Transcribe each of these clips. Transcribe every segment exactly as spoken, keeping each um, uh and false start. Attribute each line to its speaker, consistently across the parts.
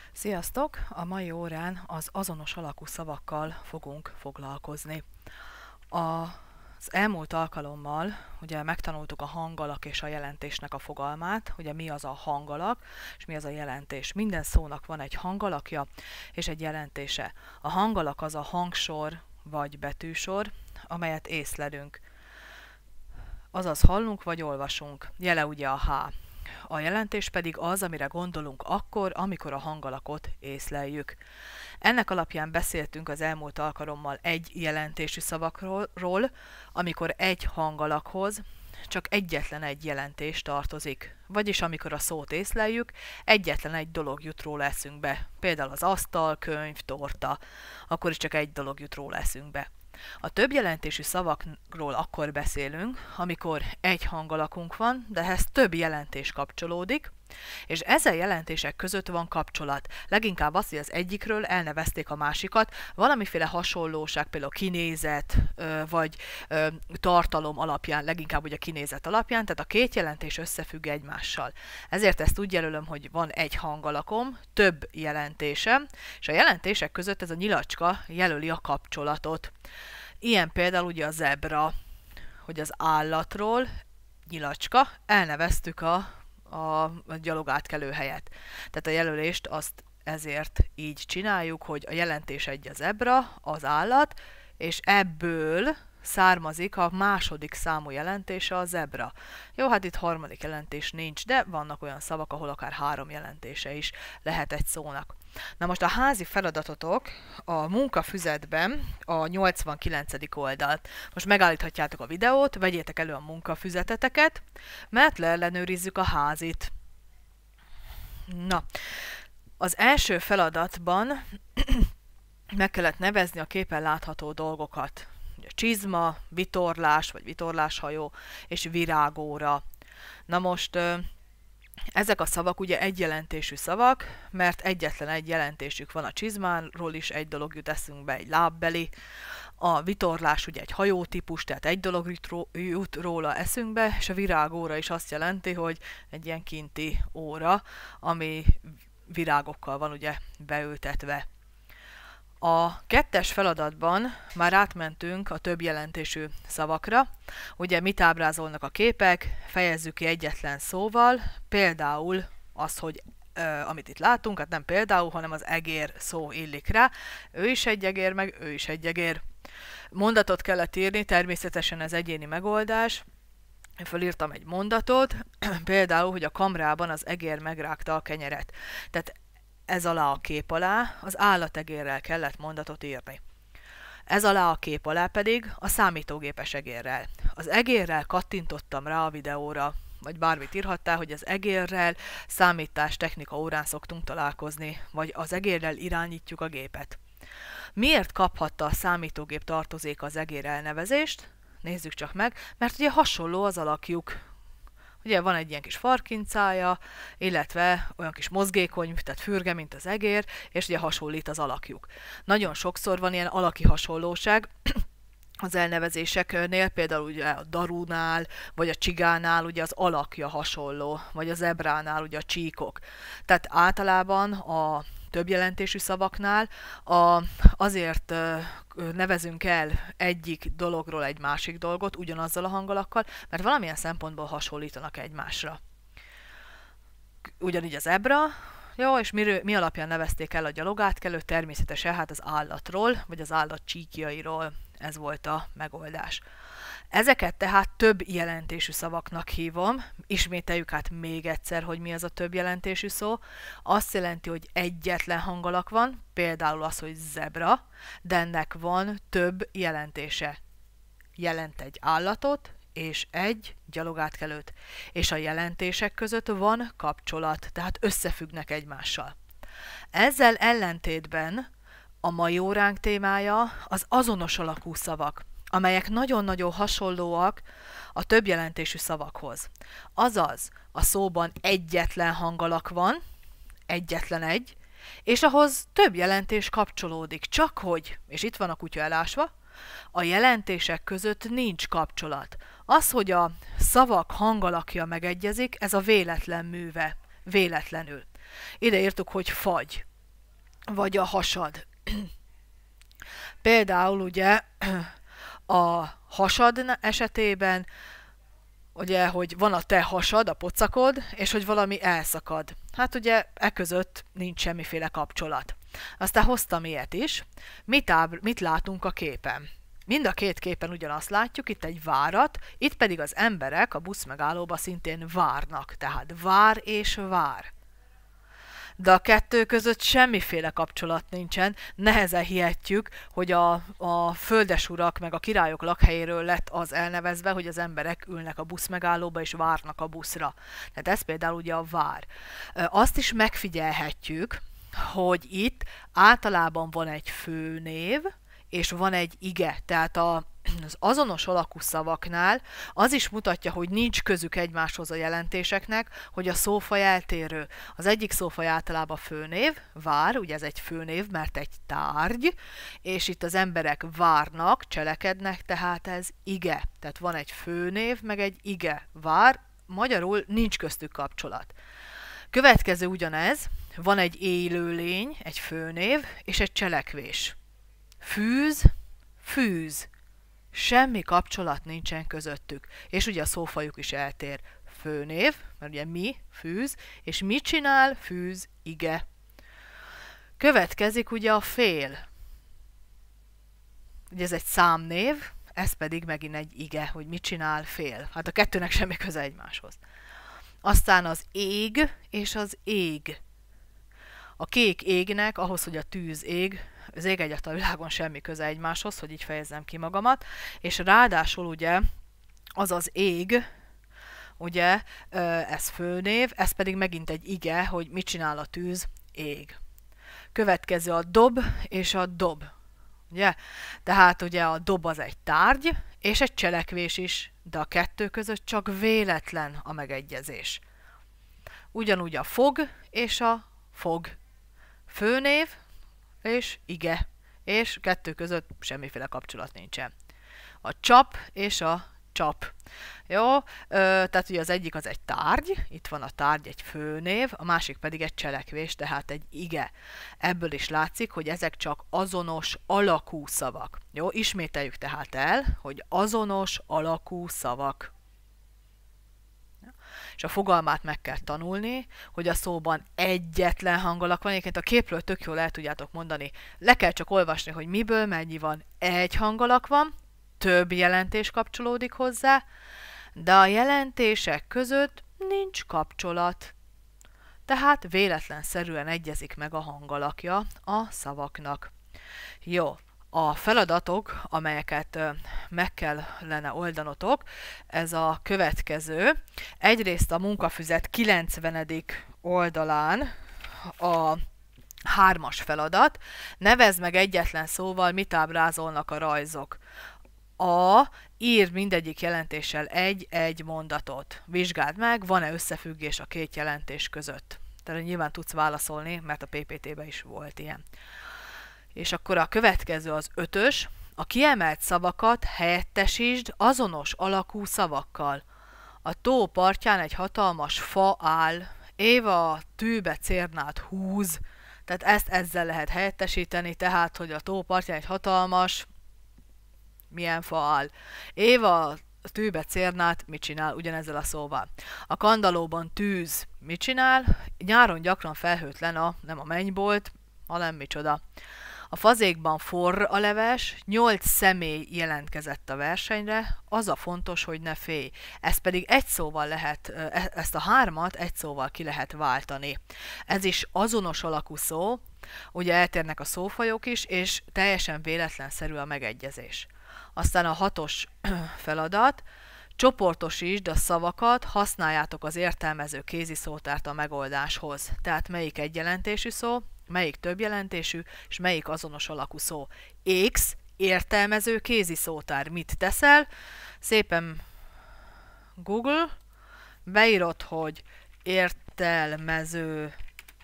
Speaker 1: Sziasztok! A mai órán az azonos alakú szavakkal fogunk foglalkozni. Az elmúlt alkalommal ugye megtanultuk a hangalak és a jelentésnek a fogalmát, ugye mi az a hangalak és mi az a jelentés. Minden szónak van egy hangalakja és egy jelentése. A hangalak az a hangsor vagy betűsor, amelyet észlelünk. Azaz hallunk vagy olvasunk. Jele ugye a H. A jelentés pedig az, amire gondolunk akkor, amikor a hangalakot észleljük. Ennek alapján beszéltünk az elmúlt alkalommal egy jelentésű szavakról, amikor egy hangalakhoz csak egyetlen egy jelentés tartozik. Vagyis amikor a szót észleljük, egyetlen egy dolog jut róla eszünkbe. Például az asztal, könyv, torta. Akkor is csak egy dolog jut róla eszünkbe. A többjelentésű szavakról akkor beszélünk, amikor egy hangalakunk van, de ehhez több jelentés kapcsolódik, és ezen jelentések között van kapcsolat. Leginkább az, hogy az egyikről elnevezték a másikat, valamiféle hasonlóság, például kinézet, vagy tartalom alapján, leginkább ugye kinézet alapján, tehát a két jelentés összefügg egymással. Ezért ezt úgy jelölöm, hogy van egy hangalakom, több jelentésem, és a jelentések között ez a nyilacska jelöli a kapcsolatot. Ilyen például ugye a zebra, hogy az állatról, nyilacska, elneveztük a, a gyalogátkelő helyet. Tehát a jelölést azt ezért így csináljuk, hogy a jelentés egy a zebra, az állat, és ebből származik a második számú jelentése a zebra. Jó, hát itt harmadik jelentés nincs, de vannak olyan szavak, ahol akár három jelentése is lehet egy szónak. Na most a házi feladatotok a munkafüzetben a nyolcvankilencedik oldalt. Most megállíthatjátok a videót, vegyétek elő a munkafüzeteteket, mert leellenőrizzük a házit. Na, az első feladatban meg kellett nevezni a képen látható dolgokat. Csizma, vitorlás vagy vitorláshajó és virágóra. Na most ezek a szavak ugye egyjelentésű szavak, mert egyetlen egy jelentésük van a csizmáról is, egy dolog jut eszünkbe, egy lábbeli. A vitorlás ugye egy hajótípus, tehát egy dolog jut róla eszünkbe, és a virágóra is azt jelenti, hogy egy ilyen kinti óra, ami virágokkal van ugye beültetve. A kettes feladatban már átmentünk a több jelentésű szavakra. Ugye mit ábrázolnak a képek, fejezzük ki egyetlen szóval, például az, hogy ö, amit itt látunk, hát nem például, hanem az egér szó illik rá. Ő is egy egér, meg ő is egy egér. Mondatot kellett írni, természetesen ez egyéni megoldás. Fölírtam egy mondatot, például, hogy a kamrában az egér megrágta a kenyeret. Tehát ez alá a kép alá az állategérrel kellett mondatot írni. Ez alá a kép alá pedig a számítógépes egérrel. Az egérrel kattintottam rá a videóra, vagy bármit írhattál, hogy az egérrel számítástechnika órán szoktunk találkozni, vagy az egérrel irányítjuk a gépet. Miért kaphatta a számítógép tartozék az egér elnevezést? Nézzük csak meg, mert ugye hasonló az alakjuk. Ugye van egy ilyen kis farkincája, illetve olyan kis mozgékony, tehát fürge, mint az egér, és ugye hasonlít az alakjuk. Nagyon sokszor van ilyen alaki hasonlóság az elnevezéseknél, például ugye a darúnál, vagy a csigánál ugye az alakja hasonló, vagy a zebránál ugye a csíkok. Tehát általában a többjelentésű szavaknál a, azért nevezünk el egyik dologról egy másik dolgot ugyanazzal a hangalakkal, mert valamilyen szempontból hasonlítanak egymásra. Ugyanígy az zebra, jó, és mi, mi alapján nevezték el a gyalogátkelőt? Természetesen hát az állatról, vagy az állat csíkjairól, ez volt a megoldás. Ezeket tehát több jelentésű szavaknak hívom. Ismételjük hát még egyszer, hogy mi az a több jelentésű szó. Azt jelenti, hogy egyetlen hangalak van, például az, hogy zebra, de ennek van több jelentése. Jelent egy állatot és egy gyalogátkelőt. És a jelentések között van kapcsolat, tehát összefüggnek egymással. Ezzel ellentétben a mai óránk témája az azonos alakú szavak, amelyek nagyon-nagyon hasonlóak a többjelentésű szavakhoz. Azaz, a szóban egyetlen hangalak van, egyetlen egy, és ahhoz több jelentés kapcsolódik, csak hogy, és itt van a kutya elásva, a jelentések között nincs kapcsolat. Az, hogy a szavak hangalakja megegyezik, ez a véletlen műve, véletlenül. Ide írtuk, hogy fagy. vagy a hasad. Például ugye a hasad esetében, ugye, hogy van a te hasad, a pocakod, és hogy valami elszakad. Hát ugye e között nincs semmiféle kapcsolat. Aztán hoztam ilyet is. Mit, ábr- mit látunk a képen? Mind a két képen ugyanazt látjuk, itt egy várat, itt pedig az emberek a buszmegállóba szintén várnak. Tehát vár és vár. De a kettő között semmiféle kapcsolat nincsen, nehezen hihetjük, hogy a, a földesurak meg a királyok lakhelyéről lett az elnevezve, hogy az emberek ülnek a buszmegállóba és várnak a buszra. Tehát ez például ugye a vár. Azt is megfigyelhetjük, hogy itt általában van egy főnév, és van egy ige, tehát a, az azonos alakú szavaknál az is mutatja, hogy nincs közük egymáshoz a jelentéseknek, hogy a szófaj eltérő. Az egyik szófaj általában főnév, vár, ugye ez egy főnév, mert egy tárgy, és itt az emberek várnak, cselekednek, tehát ez ige. Tehát van egy főnév, meg egy ige, vár, magyarul nincs köztük kapcsolat. Következő ugyanez, van egy élőlény, egy főnév, és egy cselekvés. Fűz, fűz. Semmi kapcsolat nincsen közöttük. És ugye a szófajuk is eltér. Főnév, mert ugye mi, fűz, és mit csinál, fűz, ige. Következik ugye a fél. Ugye ez egy számnév, ez pedig megint egy ige, hogy mit csinál, fél. Hát a kettőnek semmi köze egymáshoz. Aztán az ég és az ég. A kék égnek, ahhoz, hogy a tűz ég, az ég egyet a világon semmi köze egymáshoz, hogy így fejezzem ki magamat, és ráadásul ugye az az ég, ugye ez főnév, ez pedig megint egy ige, hogy mit csinál a tűz, ég. Következő a dob és a dob. Ugye? Tehát ugye a dob az egy tárgy, és egy cselekvés is, de a kettő között csak véletlen a megegyezés. Ugyanúgy a fog és a fog. Főnév és ige, és kettő között semmiféle kapcsolat nincsen. A csap és a csap. Jó, ö, tehát ugye az egyik az egy tárgy, itt van a tárgy, egy főnév, a másik pedig egy cselekvés, tehát egy ige. Ebből is látszik, hogy ezek csak azonos alakú szavak. Jó, ismételjük tehát el, hogy azonos alakú szavak. És a fogalmát meg kell tanulni, hogy a szóban egyetlen hangalak van. Egyébként a képről tök jól el tudjátok mondani. Le kell csak olvasni, hogy miből mennyi van. Egy hangalak van, több jelentés kapcsolódik hozzá, de a jelentések között nincs kapcsolat. Tehát véletlenszerűen egyezik meg a hangalakja a szavaknak. Jó. A feladatok, amelyeket meg kellene oldanotok, ez a következő. Egyrészt a munkafüzet kilencvenedik oldalán a hármas feladat. Nevezd meg egyetlen szóval, mit ábrázolnak a rajzok. A. Írd mindegyik jelentéssel egy-egy mondatot. Vizsgáld meg, van-e összefüggés a két jelentés között. Tehát nyilván tudsz válaszolni, mert a pé pé té-ben is volt ilyen. És akkor a következő az ötös, a kiemelt szavakat helyettesítsd azonos alakú szavakkal. A tó partján egy hatalmas fa áll, Éva a tűbe cérnát húz, tehát ezt ezzel lehet helyettesíteni, tehát, hogy a tó partján egy hatalmas, milyen fa áll. Éva a tűbe cérnát mit csinál ugyanezzel a szóval. A kandallóban tűz mit csinál? Nyáron gyakran felhőtlen a, nem a mennybolt, hanem micsoda. A fazékban forr a leves, nyolc személy jelentkezett a versenyre, az a fontos, hogy ne félj. Ez pedig egy szóval lehet, ezt a hármat egy szóval ki lehet váltani. Ez is azonos alakú szó, ugye eltérnek a szófajok is, és teljesen véletlenszerű a megegyezés. Aztán a hatos feladat, csoportosítsd a szavakat, használjátok az értelmező kéziszótárt a megoldáshoz. Tehát melyik egyjelentésű szó, melyik többjelentésű, és melyik azonos alakú szó. X, értelmező kéziszótár. Mit teszel? Szépen Google, beírod, hogy értelmező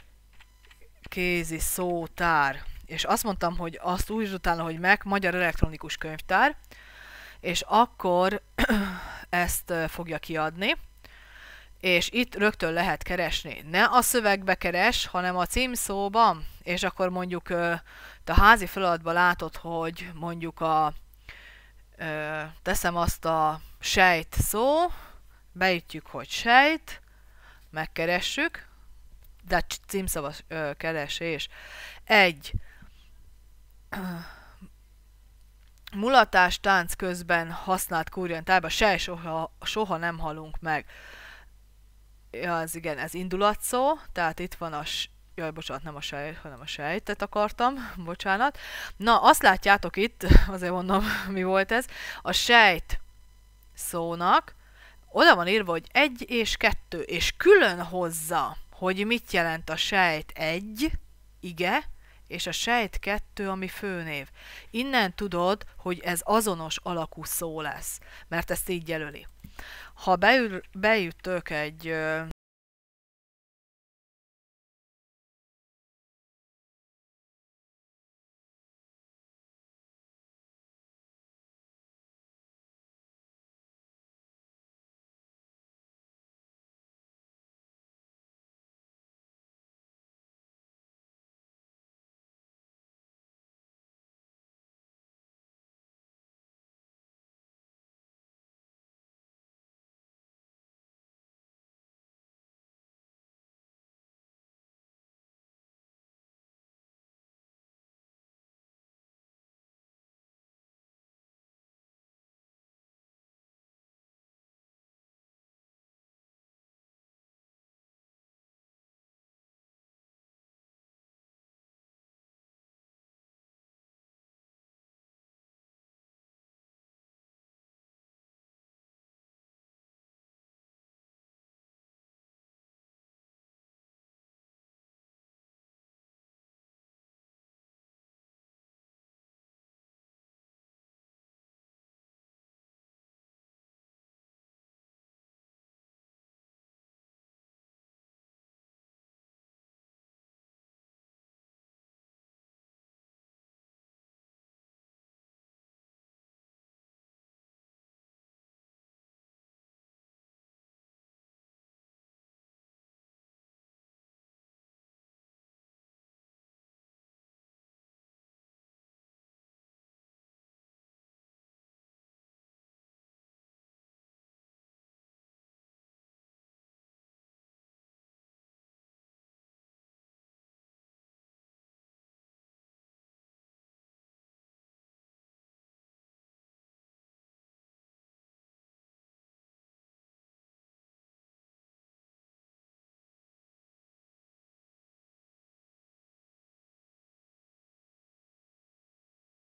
Speaker 1: kéziszótár. És azt mondtam, hogy azt úgy utána, hogy meg, Magyar Elektronikus Könyvtár, és akkor ezt fogja kiadni, És itt rögtön lehet keresni. Ne a szövegbe keres, hanem a címszóban, és akkor mondjuk te a házi feladatban látod, hogy mondjuk a teszem azt a sejt szó, beütjük, hogy sejt, megkeressük, de címszava keresés. Egy mulatás tánc közben használt kurján tájba, sej soha, soha nem halunk meg. Ja, ez igen, ez indulatszó, tehát itt van a jaj, bocsánat, nem a sej, hanem a sejtet akartam, bocsánat. Na, azt látjátok itt, azért mondom, mi volt ez, a sejt szónak oda van írva, hogy egy és kettő, és külön hozza, hogy mit jelent a sejt egy, ige, és a sejt kettő, ami főnév. Innen tudod, hogy ez azonos alakú szó lesz, mert ezt így jelöli. Ha beül, beütök egy